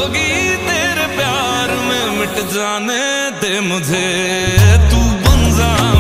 होगी तेरे प्यार में मिट जाने दे मुझे, तू बन जा।